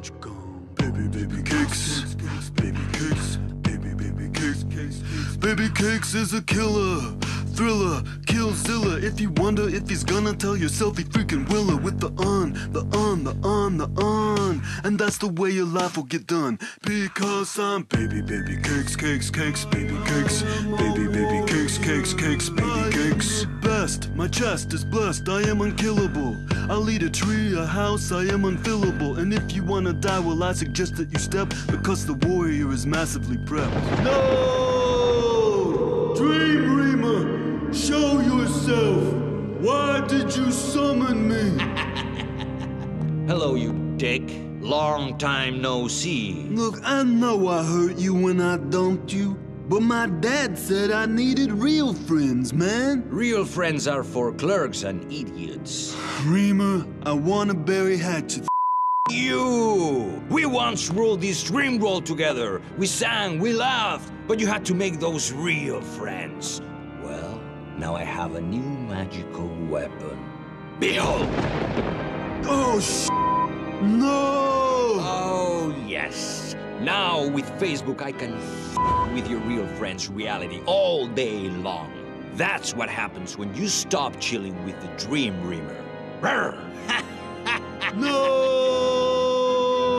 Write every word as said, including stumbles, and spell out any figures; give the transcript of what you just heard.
what you gone? Baby, baby cakes, baby cakes, baby, baby cakes, cakes. Baby cakes is a killer, thriller, killzilla. If you wonder if he's gonna tell yourself he freaking will her with the on, the on, the on, the on. And that's the way your life will get done. Because I'm baby, baby cakes, cakes, cakes, baby cakes, baby, baby cakes, cakes, cakes, baby cakes. Best, my chest is blessed, I am unkillable. I'll lead a tree, a house, I am unfillable. And if you wanna die, well I suggest that you step, because the warrior is massively prepped. No! Dream Reamer, show yourself! Why did you summon me? Hello, you dick. Long time no see. Look, I know I hurt you when I dumped you, but my dad said I needed real friends, man. Real friends are for clerks and idiots. Reamer, I wanna bury hatchets. You! We once ruled this dream world together. We sang, we laughed, but you had to make those real friends. Well, now I have a new magical weapon. Behold! Oh, sh**. No! Oh, yes. Now, with Facebook, I can f*** with your real friends' reality all day long. That's what happens when you stop chilling with the Dream Reamer. No!